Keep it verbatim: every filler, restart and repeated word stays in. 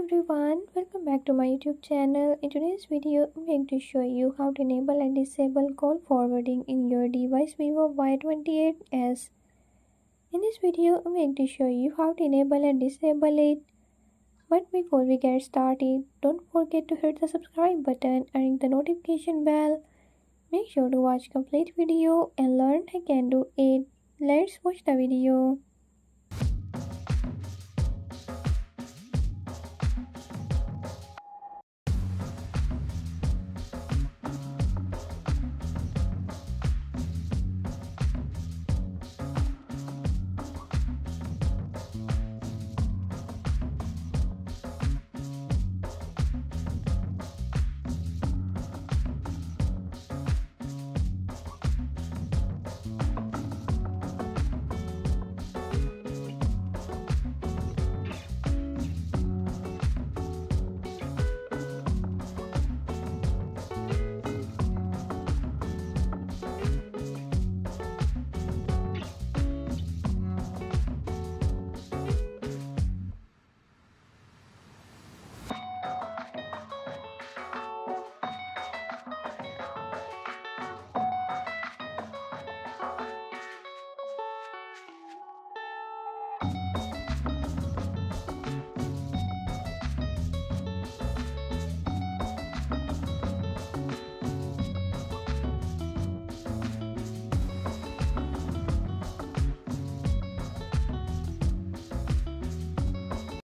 everyone, welcome back to my YouTube channel. In today's video, I'm going to show you how to enable and disable call forwarding in your device Vivo Y twenty-eight s. In this video, I'm going to show you how to enable and disable it. But before we get started, don't forget to hit the subscribe button and ring the notification bell. Make sure to watch complete video and learn how you can do it. Let's watch the video.